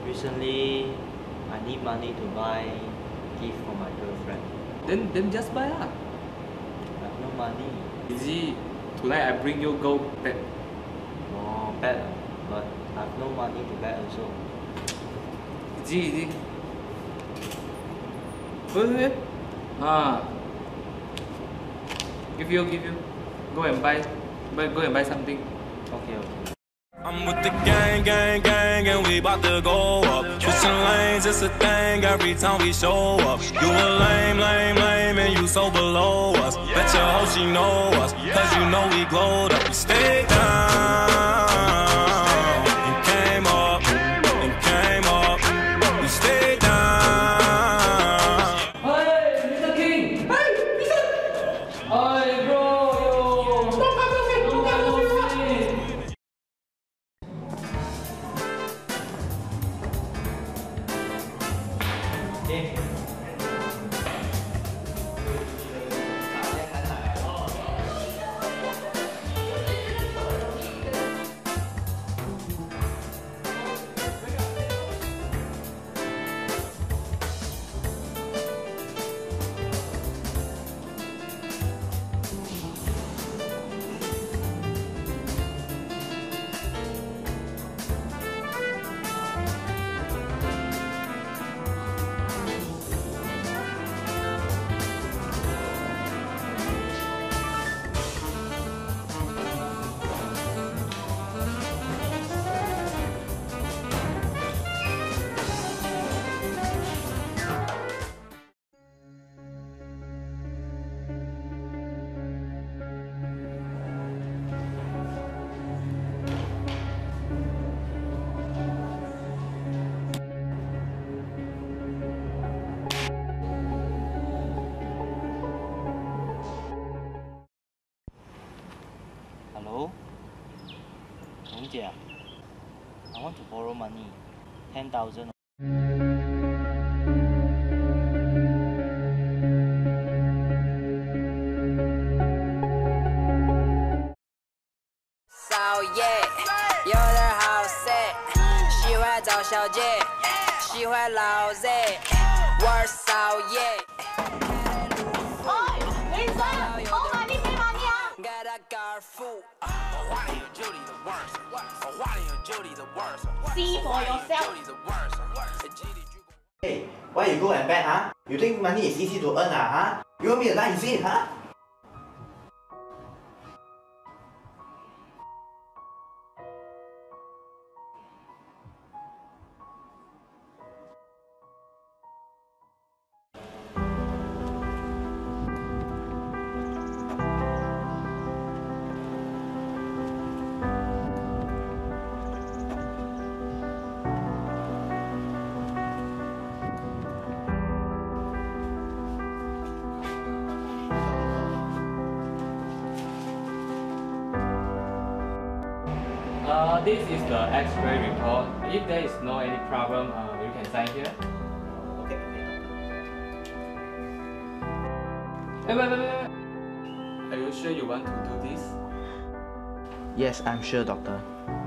Recently, I need money to buy gift for my girlfriend. Then just buy lah. I have no money. Easy. Tonight I bring you go bet. Oh, bet. But I have no money to bet also. Easy. Wait. Give you. Go and buy something. Okay. I'm with the gang, and we bout to go up. Switching lanes, it's a thing every time we show up. You a lame, and you so below us. Bet your hoe she know us, cause you know we glowed up. We stayed down, and came up, we stayed down. Hey, Mr. King! Hey, Winson! Hey, bro, yo! Don't come. Hello? Long Jie, I want to borrow money. 10,000. 少爷，有点好色，喜欢找小姐，喜欢老子玩少爷。 喂，Winson，我买你俾埋你啊！ Got a car full。 See for yourself. Hey, why you go and bet, huh? You think money is easy to earn, huh? You want me to lie, is it, huh? This is the X-ray report. If there is no any problem, you can sign here. Okay. Wait. Are you sure you want to do this? Yes, I'm sure, doctor.